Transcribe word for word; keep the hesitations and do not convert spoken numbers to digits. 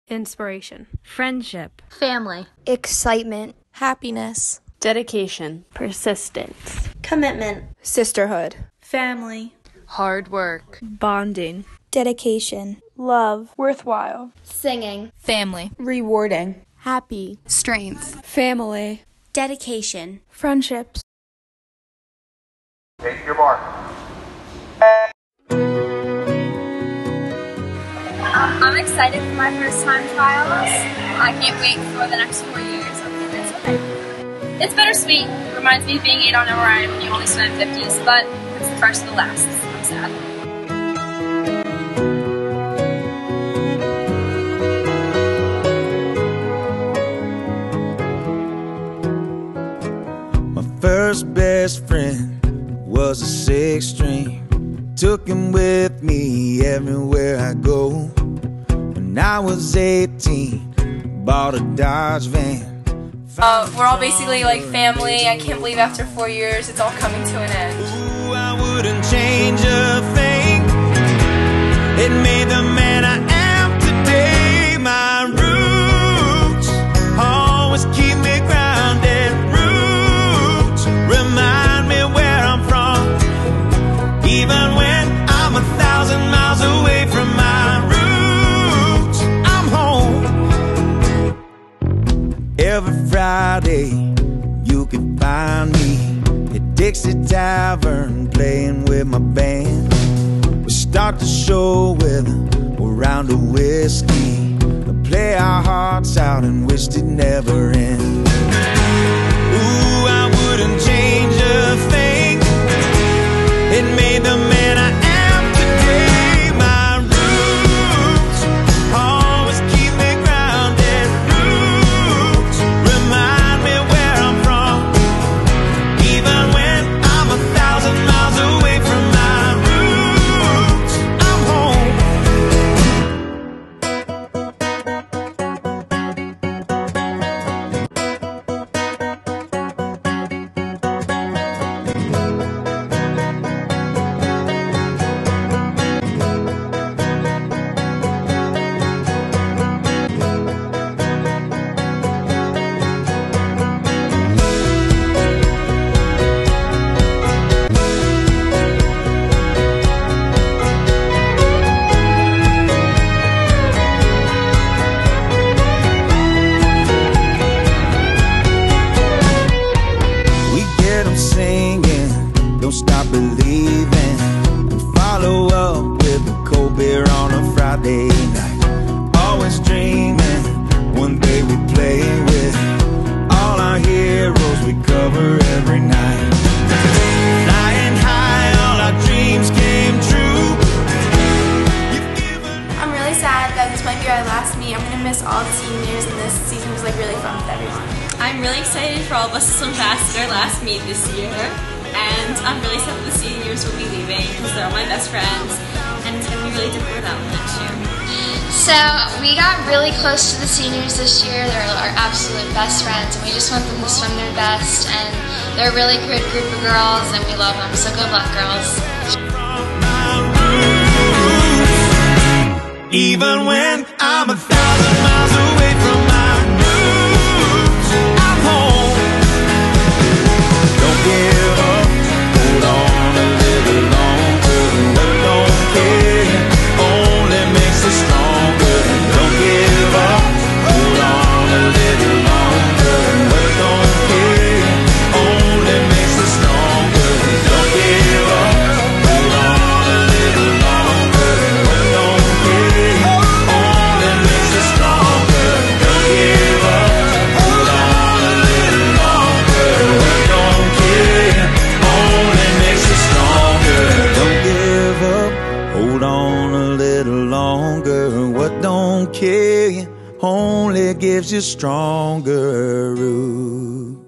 Inspiration. Friendship. Family. Excitement. Happiness. Dedication. Persistence. Commitment. Sisterhood. Family. Hard work. Bonding. Dedication. Love. Worthwhile. Singing. Family. Rewarding. Happy. Strength. Family. Dedication. Friendships. Take your mark. Um, I'm excited for my first time trials. I can't wait for the next four years of fitness. Okay. It's bittersweet. It reminds me of being eight on M R I when you only swim fifties, but it's the first of the last. I'm sad. My first best friend was a six string. Took him with me everywhere I go. When I was eighteen, bought a Dodge van. Uh, we're all basically like family. I can't believe after four years it's all coming to an end. Ooh, I wouldn't change a thing. It made the man I am today. My roots always keep me grounded. Roots remind me where I'm from. Even when I'm a thousand miles away from my roots, I'm home. Every Friday you can find me at Dixie Tavern playing with my band. We start the show with a round of whiskey, play our hearts out and wish it never end. Ooh, I wouldn't change a thing. It made the man I am today. My roots always keep me grounded. Roots remind me where I'm from. Even when I'm a thousand miles away from my roots, I'm home. Singing, don't stop believing, and follow up with a cold beer on a Friday night. Always dreaming, one day we play with all our heroes we cover every night. Flying high, all our dreams came true. I'm really sad that this might be our last meet. I'm gonna miss all the seniors, and this season was like really fun with everyone. I'm really excited for all of us to swim fast at our last meet this year. And I'm really sad that the seniors will be leaving because they're all my best friends. And it's going to be really different without them next year. So we got really close to the seniors this year. They're our absolute best friends, and we just want them to swim their best. And they're a really good group of girls, and we love them. So good luck, girls. Even when I'm a thousand miles away from my roots, I'm home. Don't give up, hold on a little longer. But don't care, only makes us stronger. Don't give up, hold on a little longer. But don't care, only makes us stronger. Don't give up, hold on a little longer. But don't care, only makes us stronger. Don't give up, hold on a little longer. But don't care, only makes us stronger. Don't give up, hold on a little longer. What don't care only gives you stronger roots.